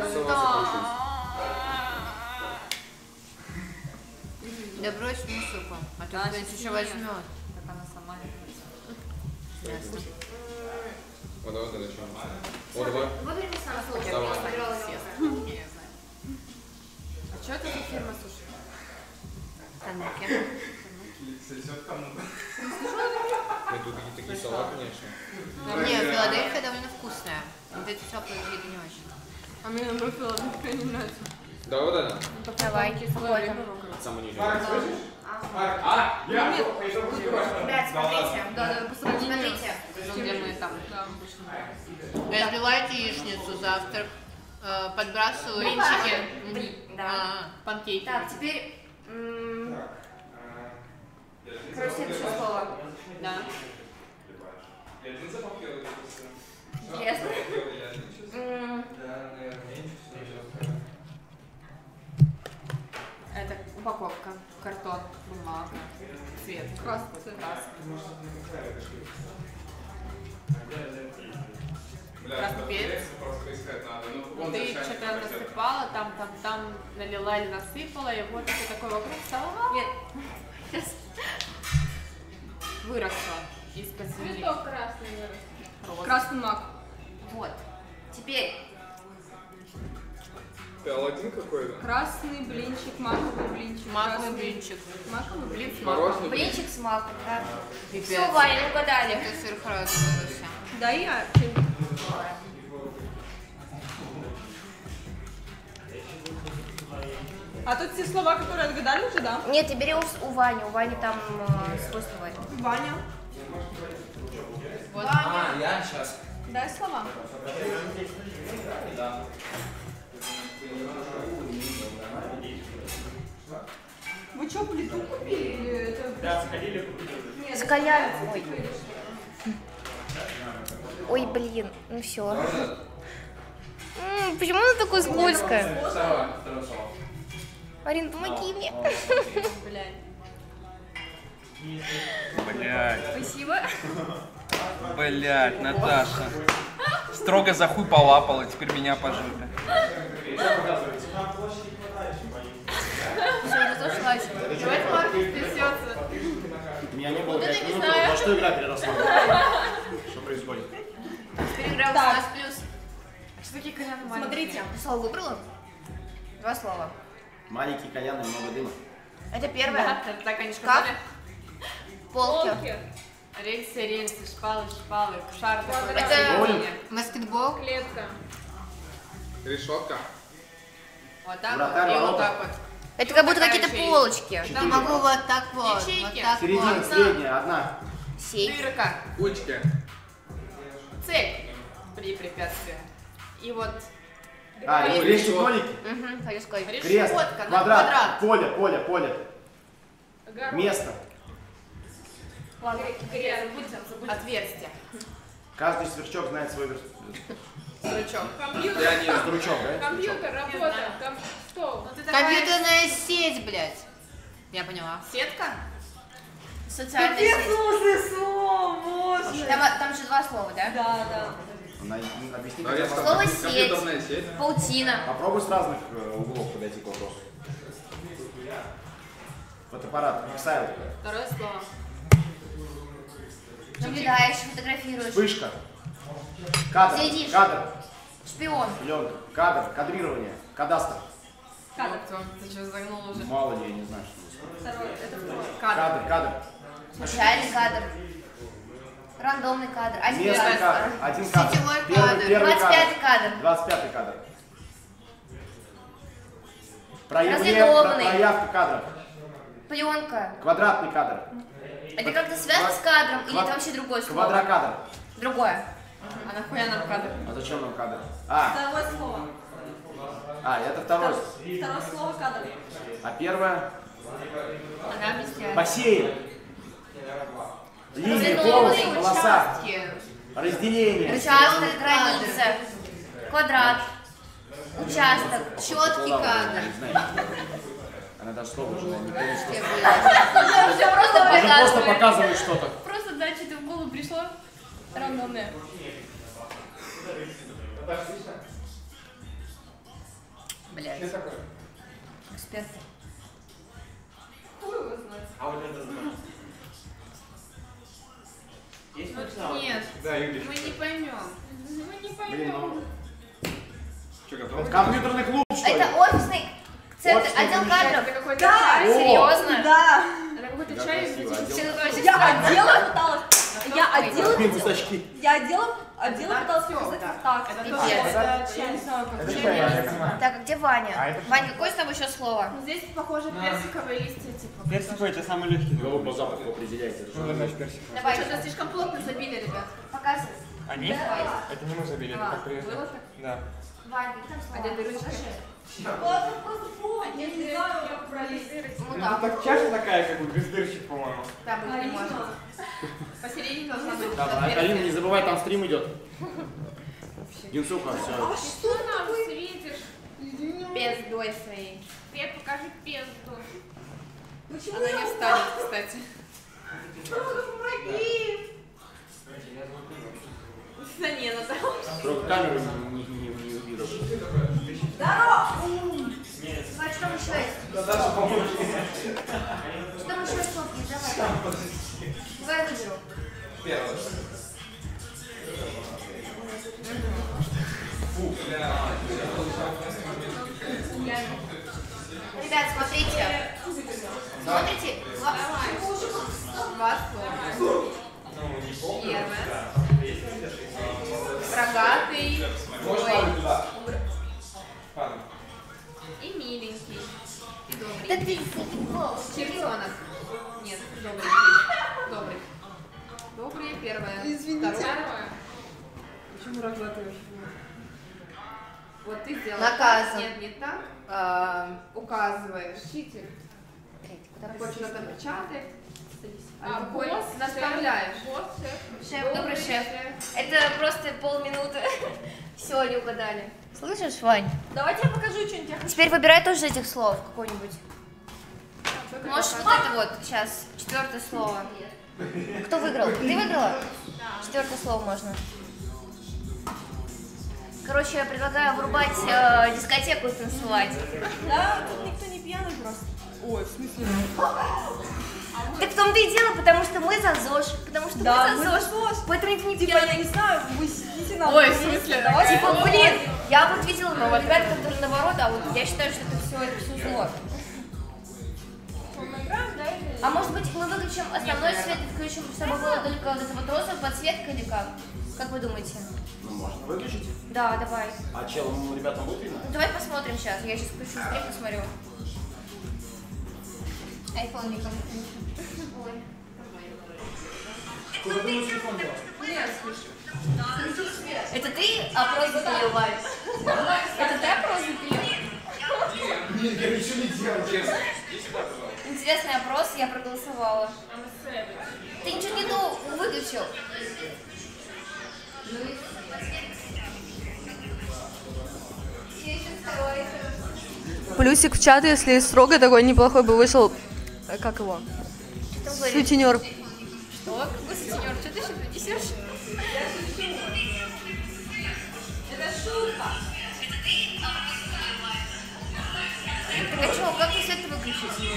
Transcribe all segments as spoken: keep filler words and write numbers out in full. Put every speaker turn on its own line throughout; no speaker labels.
Да брось мне супом, а то кто-нибудь еще возьмет.
Так она сама не
Ясно.
Вот давай начнем. Вот давай.
Выберите сам суши.
Давай.
А что это за фирма суши?
Тануки.
Тут какие-то такие салаты, конечно.
Не, Филадельфия довольно вкусная. Вот эти теплые виды не очень.
А мне наоборот Филадельфия не нравится.
Давай вот это.
Давай, какой там?
Самый нижний.
А, я. Ребят, смотрите.
Да, да, по сравнению
Смотрите.
с тем, где мы там.
Разбивайте яичницу, завтрак. Э, подбрасываю блинчики.
Блин, да.
А, панкейки.
Так, теперь... м, Короче, следующее слово.
Да.
Интересно. М,
Это упаковка, картон, бумага, цвет. Красный цвет. Красный перец. Ты что-то насыпала, там, там, там налила или насыпала, и вот все такое вокруг стало.
Нет. Сейчас.
Выросла из-под земли.
Цветок красный вырос.
Красный мак.
Вот. Теперь.
Ты Аладдин какой-то?
Красный блинчик, маковый блинчик.
Маковый
красный-
блинчик.
Маковый блин с
Мороженое?
маком.
Блинчик с маком, да.
Пипец.
Все, Ваня, ну угадали.
Это сверхразумно.
Да, я. А тут все слова, которые отгадали уже, да?
Нет, ты бери у, у Вани. У Вани там э, свой словарь.
Ваня.
Вот.
А, я сейчас.
Дай слова. Вы что, плиту купили или это...
Да, сходили, купили.
С кальян. Ой. Ой, блин, ну все. Почему она такое скользкое?
Второе, второе слово.
Арин, помоги мне.
Блядь.
Блядь,
Спасибо.
блядь, Наташа. Строго за хуй полапала, теперь меня по жопе.
Все, разошлась.
Давайте Марк трясется.
У меня не было
это
пять
не
минут,
знаю.
во что игра переросла? Что происходит?
Переиграл
Так.
с нас плюс.
Что такие коляны маленькие?
Смотрите, слово выбрала? Два слова.
Маленький кальян и много дыма.
Это первое.
Да, так они
Шкаф.
сказали.
Полки.
Полки,
Рельсы, рельсы, шпалы, шпалы, шар такой.
Квадрат.
Это-
Боулинг.
Баскетбол.
клетка.
Решетка.
Вот так
Вратарь,
вот и вот
ворота.
так вот.
Это как будто
Такая
какие-то
еще
полочки.
Я могу вот так вот. Вот
Ячейки.
так
Середина,
вот.
средняя, одна.
Сейф.
Дырка.
Кучки.
Цель при препятствии. И вот
А,
Решетка.
решетка,
Угу, хочу сказать.
крест,
решетка на
квадрат,
квадрат.
поле, поле, поле.
Огород.
Место.
Ладно,
Грязь.
забудьте, забудьте. Отверстие.
Каждый сверчок знает свой верст.
Стручок.
Компьютер.
Я не
Стручок, да?
Компьютер, работа. Ком- Стол.
Ну, ты такая-
Компьютерная сеть, блядь. Я поняла.
Сетка?
Социальная сеть.
боже.
Там, там же два слова, да?
Да, да.
Она- Объясни,
Да,
как
я
это
сказал,
Слово сеть.
компьютерная сеть.
Паутина.
Попробуй с разных э, углов подойти к вопросу. Фотоаппарат, фиксайл.
Второе слово.
Наблюдаешь, фотографируешь.
Вспышка. Кадр.
Следишь.
Кадр.
Шпион.
Пленка. Кадр. Кадрирование. Кадастр.
Кадр. Ты что, загнул уже?
Мало ли, я не знаю, что это.
Второе. Это второе. Кадр.
Кадр, кадр.
Случайный кадр. Рандомный кадр. Один
Местный
кадр.
кадр. Один кадр.
Сетевой
Первый,
кадр.
первый
двадцать пятый кадр.
двадцать пятый кадр. Проявление,
Разрисованный.
проявка кадра.
Пленка.
Квадратный кадр.
Это как-то связано с кадром или
Квад-
это вообще другое слово?
Квадрокадр.
Другое.
А нахуя нам кадр?
А зачем нам кадр? А,
Второе слово.
а, это второй.
Второе слово кадр.
А первое?
Она объясняет.
Бассейн. Линия,
Разрисованные
полосы, полоса.
Участки.
Разделение.
Участок, граница. Квадрат. Участок.
Четкий кадр.
Не знаю. Она даже слово уже не помнит, что.
Все просто
Она просто
показывает.
показывает что-то.
Просто, да, что-то в голову пришло. Рандомное. блядь. Эксперты.
А вот это знаю. Есть функционал?
Нет,
Да, Юрий.
мы не поймем. Мы не
Блин,
поймем.
ну...
Что, готов?
Компьютерный клуб, что ли?
Это офисный центр,
Офисный
отдел
помещение.
кадров.
Это какой-то
Да,
чай.
серьезно?
Да.
Это какой-то
Да,
чай.
красиво,
из-
отдел.
Что такое
Я
сестра?
отделом пыталась. Я отделом,
Мусачки.
я отделом, отделом
Да,
пыталась
всё,
показать
да.
вот так.
Это
Пипец.
тоже, это
Это
чай.
Это чай, я понимаю.
Так, а где Ваня?
А это
Ваня, какое с тобой еще слово?
Ну, здесь похоже персиковые листья, типа.
Персиковый это самый легкий.
Вы по запаху определяете. это
Ну,
что?
значит, персик.
Давай,
Что-то слишком плотно забили, ребят.
показывай.
Они?
Это не мы забили, это
А,
как привезли.
было так?
Да.
Ваня, какие там слова?
А где ты ручка?
Покажи.
Просто, просто фу, я не знаю, как брали.
Ну
Ну,
так.
так чаша такая, как бы, без дырочек, по-моему.
Да, быть не может. Посередине должна быть.
Да,
отверстие.
Алина, не забывай, там стрим идет. Генсуха, все.
А что
нам светишь?
Пиздой своей.
Свет, покажи пезду.
Почему
Она
я
не встанет, кстати.
помоги?
Да не, ну да.
Только камеру не, не, не, не увидел.
Здорово!
Вань, что там еще есть? Что там еще есть сладкие? Давай. Давай я выберу. Ребят, смотрите. Смотрите. Два два слова.
Первое. Рогатый. Ой. И миленький. И добрый.
Да ты
Чертенок. Нет, добрый. Добрый. Добрый, первое.
Извините.
Второе. Почему разглатываешь? Вот ты сделал.
Наказан.
Нет, не так.
А,
Указываешь. Учитель. Хочешь что-то печатать. А, босс, наставляешь.
Шеф, добрый шеф. Это просто полминуты. Все, не угадали. Слышишь, Вань?
Давайте я покажу что-нибудь. Я хочу.
Теперь выбирай тоже из этих слов какое-нибудь. Можешь вот это вот, сейчас, четвертое слово. Кто выиграл? Ты выиграла? Четвертое слово можно. Короче, я предлагаю врубать э, дискотеку и танцевать.
Да, тут никто не пьяный просто. Ой, в смысле?
Так в том-то и дело, потому что мы за ЗОЖ. Потому что
Да,
мы
мы
за
за
ЗОЖ.
ЗОЖ.
Поэтому никто не
Типа, я
пьяный.
не знаю, вы сидите на
Ой, в
месте.
смысле?
Давайте
Типа, блин, я вот видела много ребят, которые наоборот, а вот я считаю, что это все, это все зло. А может быть мы выключим основной свет и включим, чтобы было только вот эта вот розовая подсветка или как? Как вы думаете?
Ну, можно выключить.
Да, давай.
А челом ребятам будет видно?
Ну, давай посмотрим сейчас. Я сейчас включу стрим, посмотрю. Айфон не Ой.
Куда ты мой телефон дел?
Это ты опрос запилил, Вань? Это ты опрос запилил?
Нет, я ничего не делал, честно.
Интересный опрос, я проголосовала. Ты ничего не ту выключил.
Плюсик в чат, если строго такой неплохой бы вышел. Как его?
Что там говоришь?
Сутенер.
Что? Какой сутенер? Что ты еще несешь? Так а что, как ты свет выключить?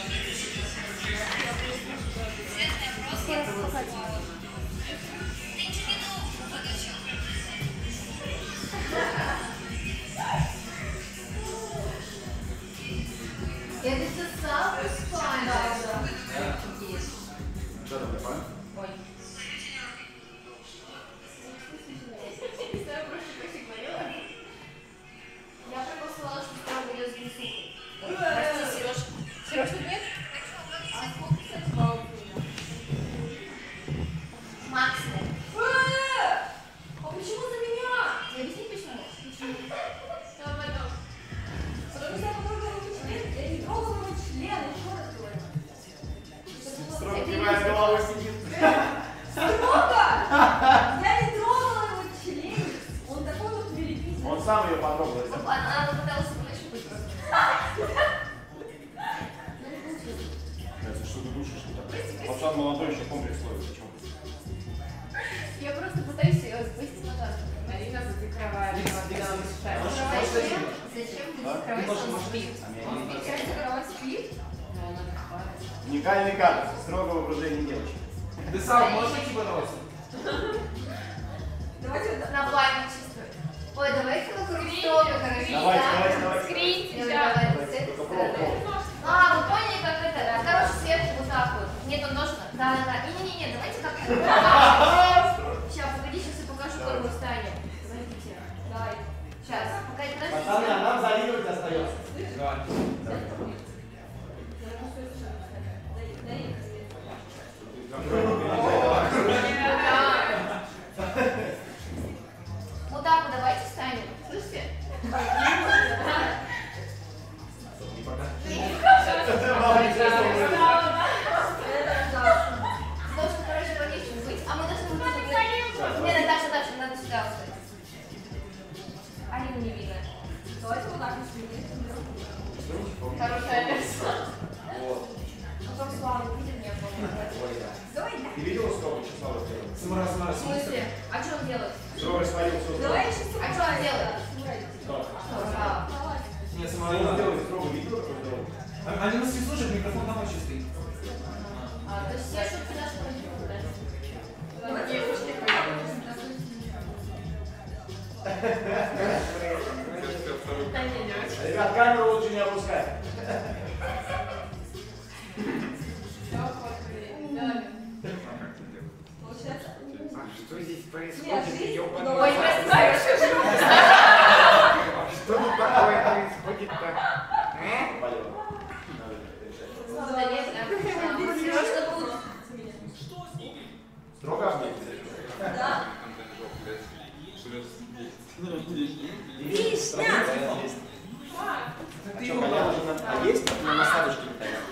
Это все самое спальное.
Что там, такое?
Ой. Я проголосовала, что строго идет с Генсухой. Прости, Сереж. Сереж, тут нет? Макс.
А почему за меня?
Тебе объяснить почему? Почему?
Потому что я потрогала его член, я не трогала его член, еще раз говорю.
Строго кивая головой сидит.
Строго! Я не трогала его член. Он такой вот великий.
Он сам ее потрогал.
Она попыталась нащупать просто.
Это что ты душишь? Пацан молодой, еще комплекс ловит. Почему?
Я просто пытаюсь ее спасти назад.
Алина закрывает.
Зачем будет кровать, он спит?
Кровать спит?
Уникальный кадр. Строго в окружении девочек.
Ты сам можешь идти, пожалуйста?
Давайте
На память чисто. Ой, давайте вокруг столика, короче.
Давайте, давайте, давайте.
Скриньте,
Давай,
да.
давай, с этой стороны. А, вы поняли, как это? Короче, сверху вот так вот. Нет, он должен. Да, да, да. Не-не-не, давайте как-то. Сейчас, погоди, сейчас я покажу, как мы встанем. Подождите. Давай. Сейчас. Пока не
Пацаны, а нам заигрывать остается.
Вот так вот давайте встанем. Слышите? Должен, короче, пониже быть, а мы должны быть. Не, Наташа, Наташа, надо сюда встать. Алину не видно.
Давайте вот так вот.
Хорошая версия. Ну, как слава, видит меня, по-моему.
Давай, да.
Ты видела столько часов?
Самара, Самара,
В смысле? А что он делает?
Строго свалил все.
Давай еще
А что он делает?
Что?
А,
Не,
Что
Самара,
он
надо.
делает? Строго видела, как он делает?
А- Они нас не слушают, микрофон там вообще стоит.
а, то есть все шутки наши пойдут, да?
Давай девушки.
Ребят, камеру лучше не опускай.
Получается.
Что здесь
Нет,
происходит?
жизнь.
Ёбаный
Ой,
рот.
прости.
Что тут такое происходит-то? А?
Да нет, да. Просто будут.
Строго обнять.
Да.
Вишня! А что, кальян уже на... А есть на насадочке на кальян?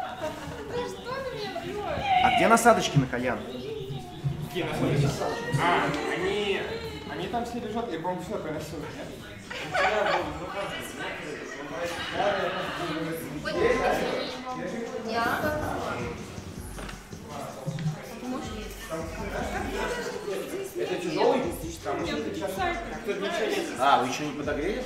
А где насадочки на кальян?
Какие находятся? А, они... Они там все лежат, я, по-моему, все принесу.
Я.
Это тяжелый?
Там еще сейчас... Кто ничего не...
А, вы еще не подогрели?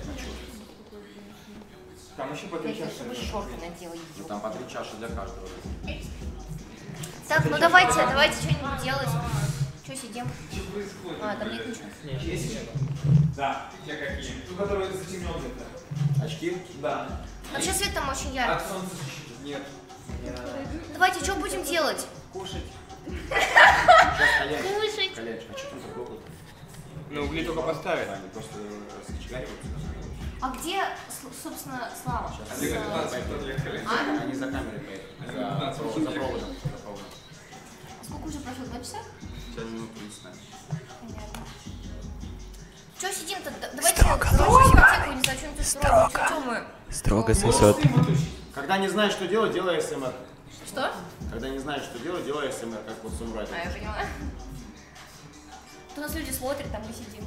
Там еще по три часа.
Шорты надела,
Ну, там по три чаши для каждого.
Так, ну давайте, давайте что-нибудь делать. Что сидим? А, там нет ничего.
Есть еще?
Да. Те какие?
Ту, которая затемнен где-то.
Очки?
Да.
Вообще свет там очень
От
яркий.
солнца защита.
Нет.
Давайте, что будем делать?
Кушать.
Сейчас кальян.
Кушать.
Кальян, а что там такое?
На угли только поставить.
Они просто раскочегариваются.
А где, с- собственно, Слава?
Сейчас.
Олег, пятнадцать подъехали.
А?
Они за камерой поехали. За, за проводом. За проводом.
Сколько уже прошло? Два часа?
Сейчас минут тридцать.
Понятно. Что сидим-то? Д- Давайте строго, строго. Не знаю, что-нибудь строго. Что мы?
Строго сосет.
Когда не знаешь, что делать, делай СМР.
Что?
Когда не знаешь, что делать, делай СМР, как вот самурай.
А, я поняла. Тут у нас люди смотрят, там мы сидим.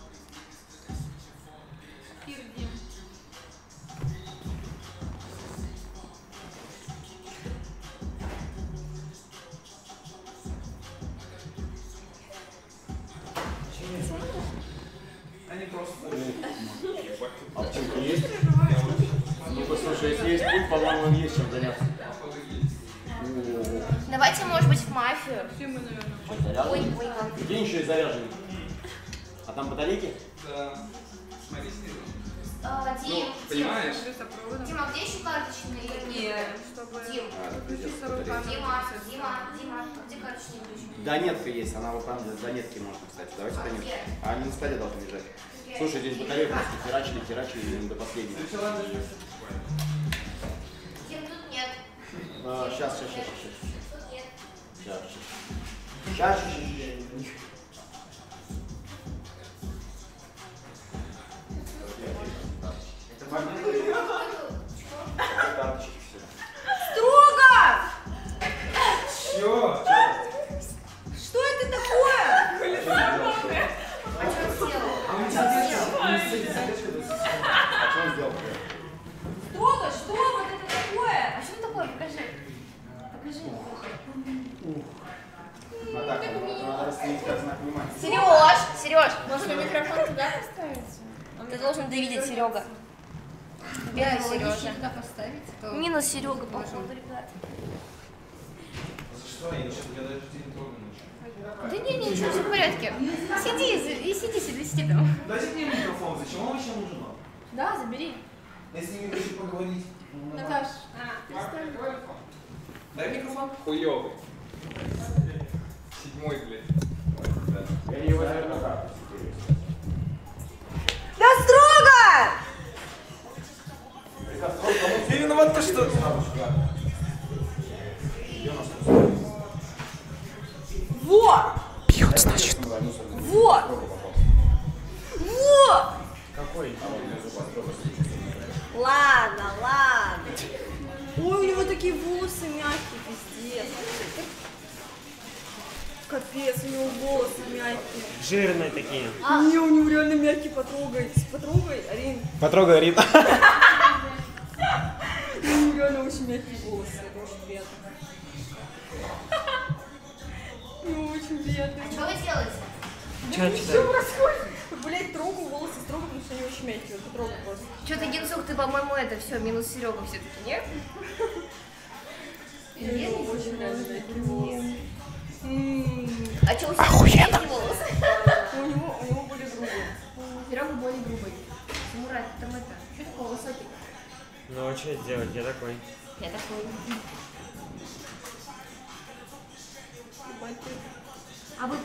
Они просто...
Аптека есть? Ну, послушай, если есть пульт, по-моему, есть чем заняться.
Давайте, может быть, в мафию.
Заряженный?
Ой, ой, ладно.
Где еще и заряженный? А там батарейки?
Да. Смотри, снизу.
А, Дим,
Понимаешь?
Дима, где еще карточные?
Нет, чтобы
Дим,
А, это пиздец,
Дима,
батарейки.
Дима, Дима, где карточные ключи?
Донетка есть, она вот там для донетки можно, кстати. Давайте донетку. А они на столе должны лежать. Слушай, здесь батареи просто херачили, херачили до последнего.
Дим, тут нет.
А, сейчас, сейчас, сейчас, сейчас.
Тут нет.
Сейчас, сейчас. Сейчас, сейчас, сейчас. Это магнитные карточки все.
Строго!
Чё?
Что это такое?
А что он сделал?
А что он сделал?
Строго, что вот это такое?
А что такое? Покажи. Покажи.
А так, надо расценить как знак внимания.
Сереж, Сереж.
Может, микрофон туда поставить?
Ты должен это видеть, Серега. Бедный Сережа.
Туда поставить, то...
Минус Серега, походу, ребят.
За что? Я сейчас я даже тебя не трогаю ничего.
Да не, не, ничего, все в порядке. Сиди, и сиди себе, сиди там.
Дайте мне микрофон, зачем он вообще нужен?
Да, забери.
Я с ними хочу поговорить.
Наташ,
Дай микрофон.
Хуёвый. Седьмой, блядь.
Я его, наверное, карту.
Да строго!
Ты виноват, то что...
Вот!
Бьют, значит.
Вот! Вот!
Какой?
Ладно, ладно. Ой, у него такие волосы мягкие, пиздец. Капец, у него волосы мягкие.
Жирные такие.
А. Не, у него реально мягкий, потрогай. Потрогай, Арин.
Потрогай, Рит.
У него реально очень мягкие волосы, это очень приятно. У него очень приятно.
Что вы делаете?
Да ничего происходит. Блять, трогаю волосы строго, потому что они очень мягкие. Вот потрогай просто.
Что-то, Генсук, ты, по-моему, это все, минус Серега все-таки, нет?
У него очень реально мягкие волосы.
А что, у Сереги мягкие волосы?
У него, у него более грубые.
Серега более грубый. Мурат, ты там это, что такого высокий?
Ну а что делать? Я такой.
Я такой.
Ебать, ты.